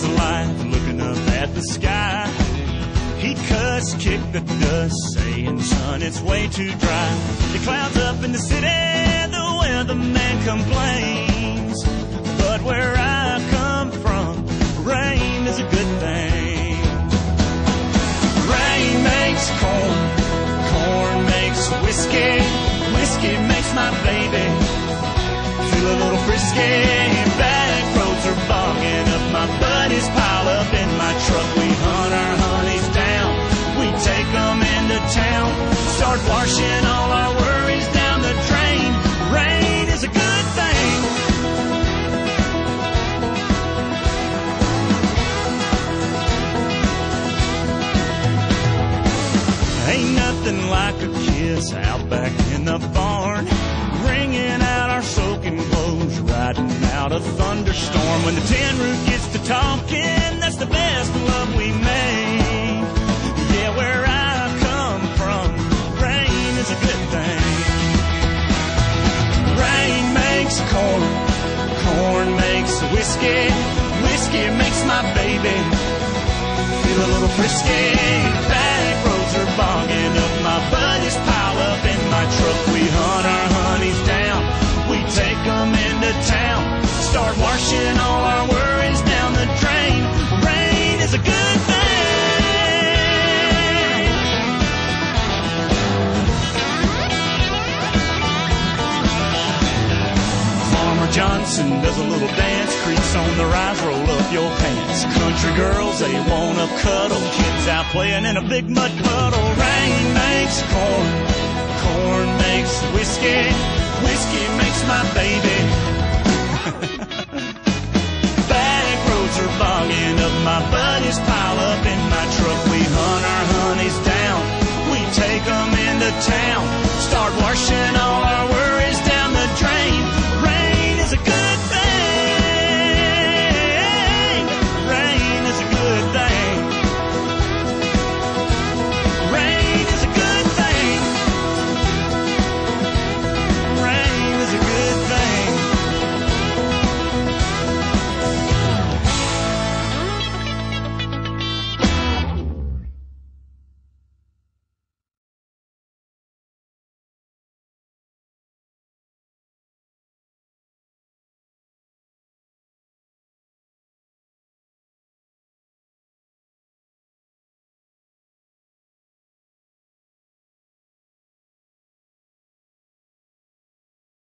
of life looking up at the sky. He cuss, kick the dust, saying, son, it's way too dry. The clouds up in the city, the weatherman complains. But where I come from, rain is a good thing. Rain makes corn, corn makes whiskey, whiskey makes my baby feel a little frisky. Back roads are bogging up, my buddies pile up in my truck. We hunt our honeys down, we take them into town, start washing all our worries down the drain. Rain is a good thing. Ain't nothing like a kiss out back in the barn, wringing out our soaking clothes, riding out a thunderstorm. When the tin roof gets to talking, that's the best love we made. Yeah, where I come from, rain is a good thing. Rain makes corn, corn makes whiskey, whiskey makes my baby feel a little frisky. Back roads are bogging up, my buddies pile up in my truck. We hunt our honeys down, we take them into town, start washing all our worries down the drain. Rain is a good thing. Farmer Johnson does a little dance, creaks on the rise, roll up your pants. Country girls, they wanna cuddle, kids out playing in a big mud puddle. Rain makes corn, corn makes whiskey, whiskey makes my baby. Back roads are bogging up, my buddies pile up in my truck. We hunt our honeys down, we take them into town, start washing all